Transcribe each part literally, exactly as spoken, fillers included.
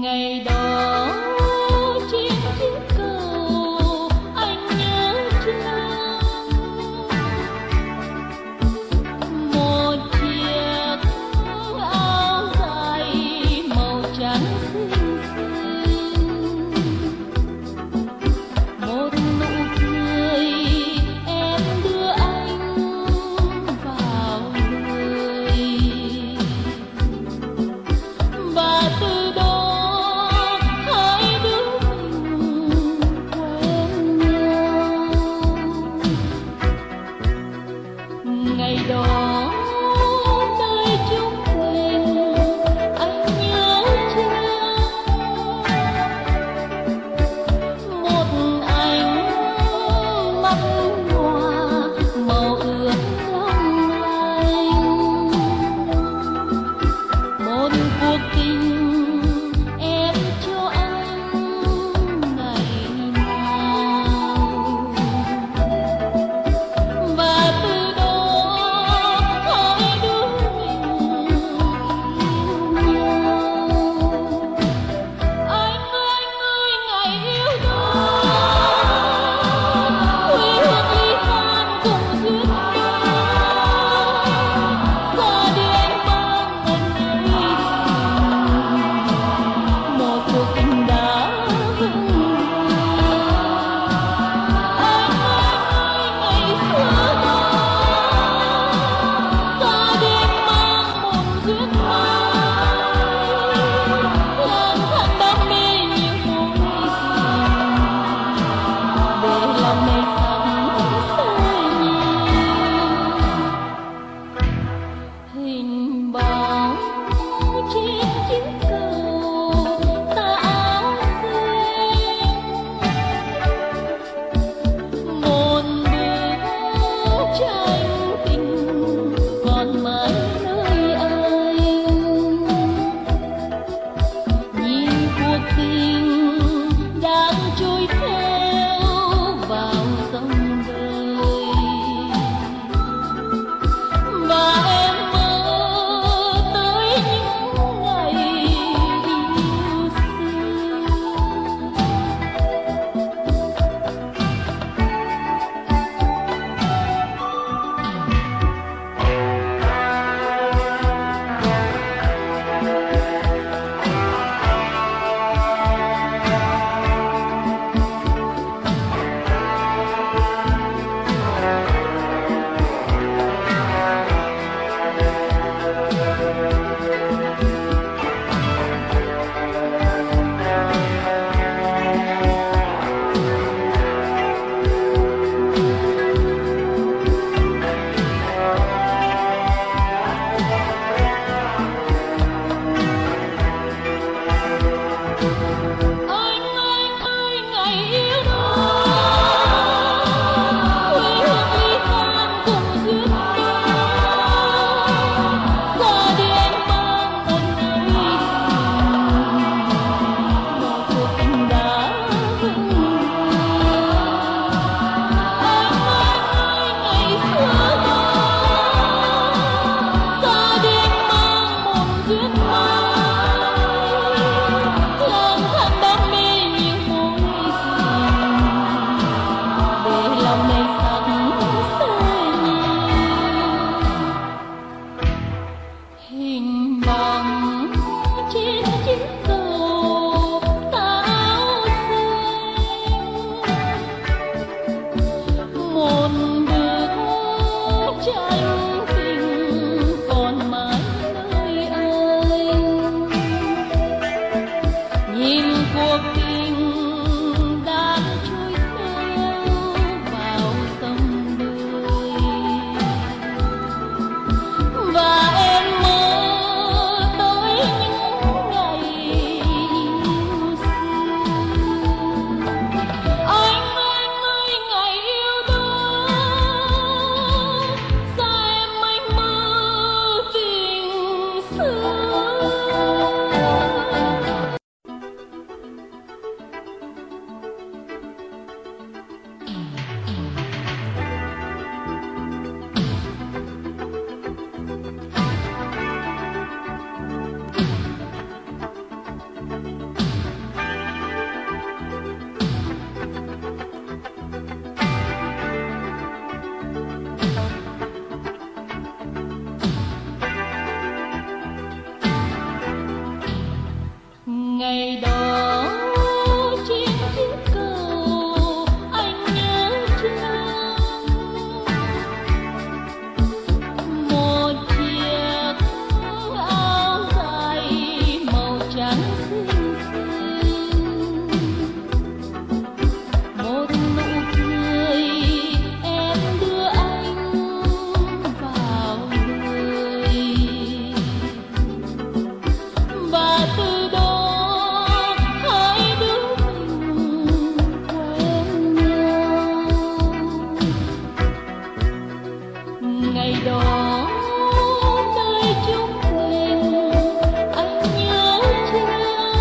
ngày đó trên chiếc cầu anh nhớ chăng một chiếc áo dài màu trắng xinh xinh, một nụ cười em đưa anh vào đời và từ đó hai đứa mình quen nhau. Ngày đó nơi chúng mình anh nhớ chăng một ánh mắt hoa màu ướt long lanh, một cuộc tình em cho anh ngày nào và từ đó hai đứa mình yêu nhau. Anh ơi anh ơi ngày yêu đó quê hương ly han cùng duyên dáng, giờ đi anh mang một nơi một cuộc tình đã vững vàng. Anh ơi ngày xưa đó giờ đi anh mang một duyên mai, lang thang đam mê những mối tình để lòng này sắp sẽ nhiều hình bóng trên chiếc cầu tà áo xinh, một bức tranh tình còn mãi nơi anh, nhìn cuộc tình đang trôi theo vào dòng đời và em mơ tới những ngày yêu xưa. Anh anh ơi ngày yêu đó quê hương ly han cùng duyên dáng, giờ đi anh mang một nơi một cuộc tình đã vững vàng. Anh ơi ngày xưa đó giờ đi anh mang một duyên mai, lang thang đam mê những mối tình để lòng này sắp sẽ nhiều hình bóng trên chiếc cầu tà áo xinh, một bức tranh tình còn mãi nơi anh, nhìn cuộc tình đang trôi theo vào dòng đời và em mơ tới những ngày yêu xưa. Anh anh ơi ngày yêu đó sao em anh mơ tình xưa. ngày đó trên chiếc cầu anh nhớ chăng một chiếc áo dài màu trắng xinh xinh, một nụ cười em đưa anh vào đời, và từ đó hai đứa mình quen nhau. Ngày đó nơi chúng mình anh nhớ chăng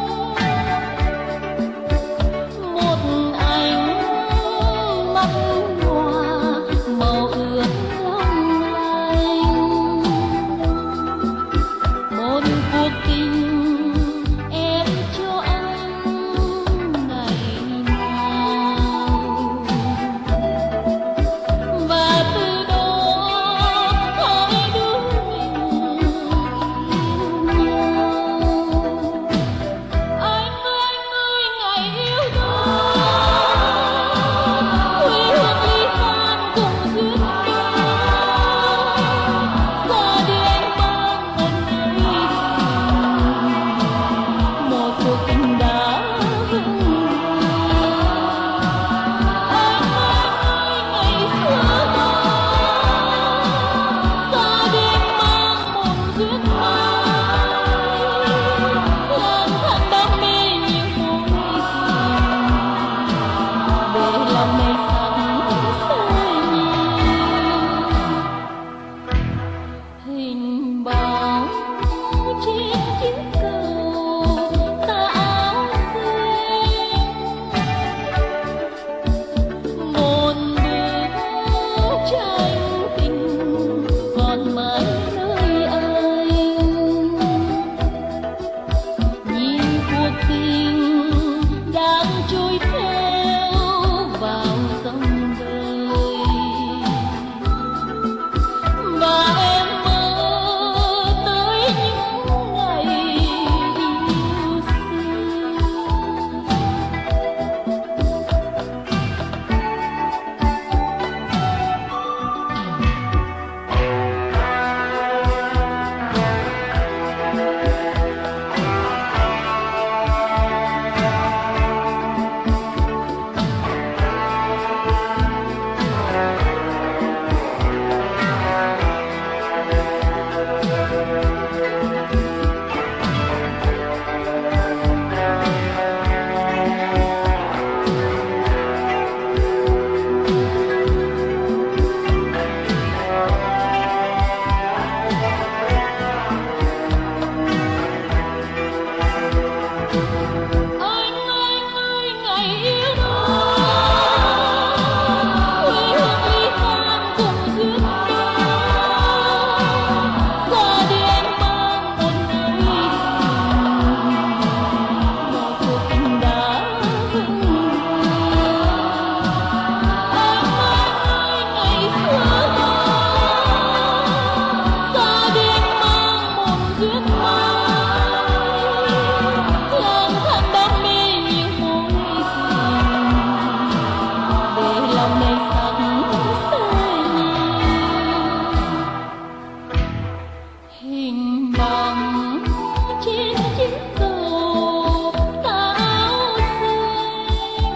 một ánh mắt hoa màu ướt long lanh, một cuộc tình em cho anh ngày nào, và từ đó hai đứa mình yêu nhau. Anh ơi anh ơi ngày yêu đó, quê hương ly tan cùng duyên dáng, ra đi anh mang một nơi tình, một cuộc tình đã vững vàng. Anh ơi anh ơi ngày xưa đó, ra đi anh mang một duyên mai, lang thang đam mê những mối tình, để lòng này sáng say nhìn hình bóng trên chiếc cầu tà áo xinh, một bức tranh tình còn mãi nơi anh, nhìn cuộc tình đang trôi theo vào dòng đời, và em mơ tới những ngày yêu xưa. Anh ơi anh ơi ngày yêu đó, quê hương ly tan cùng duyên dáng, ra đi anh mang một nơi tình, một cuộc tình đã vững vàng. Anh ơi anh ơi ngày xưa đó, ra đi anh mang một duyên mai, lang thang đam mê những mối tình, để lòng này sáng say nhìn hình bóng trên chiếc cầu tà áo xinh,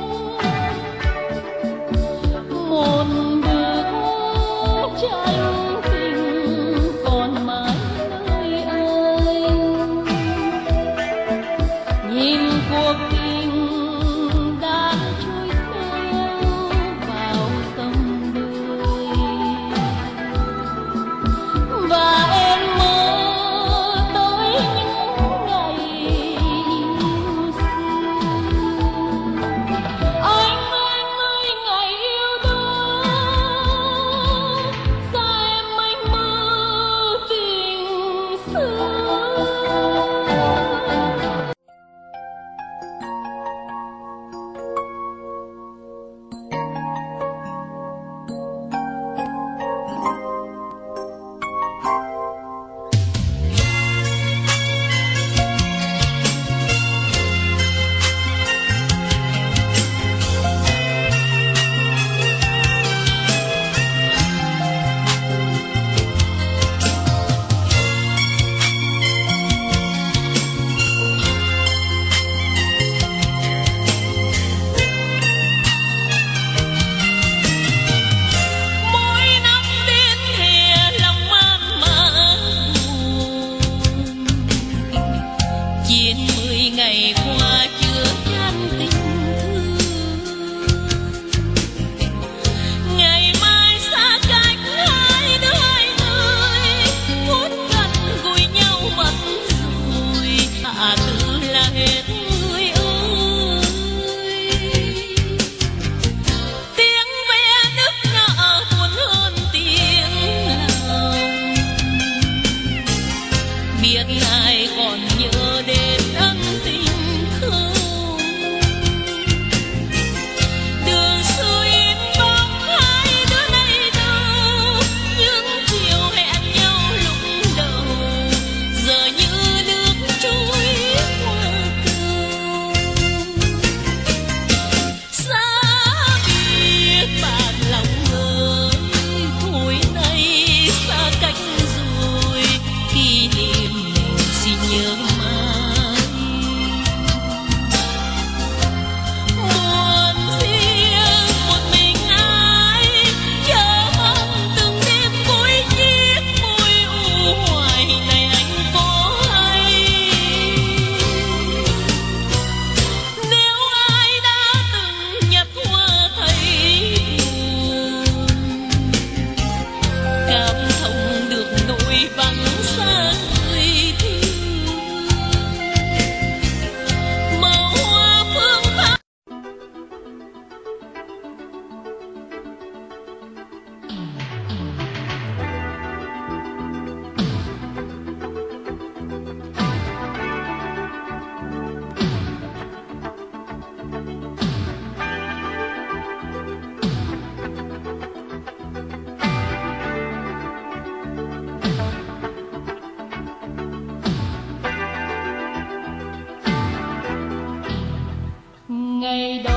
một bức tranh tình còn mãi nơi anh, nhìn cuộc tình đang trôi theo vào dòng đời, và em mơ tới những ngày yêu xưa. Anh ơi anh ơi ngày yêu đó, sao em anh mơ tình xưa. vì ngày qua chưa chan tình thương. Ngày mai xa cách hai đứa hai nơi, phút gần gũi nhau mất rồi, à từ là hết người ơi. Tiếng ve nức nở buồn hơn tiếng lòng, biết ai còn nhớ đến ân tình không. Đường xưa in bóng hai đứa này đâu, những chiều hẹn nhau lúc đầu giờ như nước trôi qua cầu. Xa biết bạn lòng ơi, thôi nay xa cách rồi, kỷ niệm mình xin nhớ mãi. Buồn riêng một mình ai, chờ mong từng đêm vui chiếc môi u hoài này anh có hay. Nếu ai đã từng nhặt hoa thấy buồn, cảm thông được nỗi vắng xa người thương. Màu hoa phương Bắc ngày đầu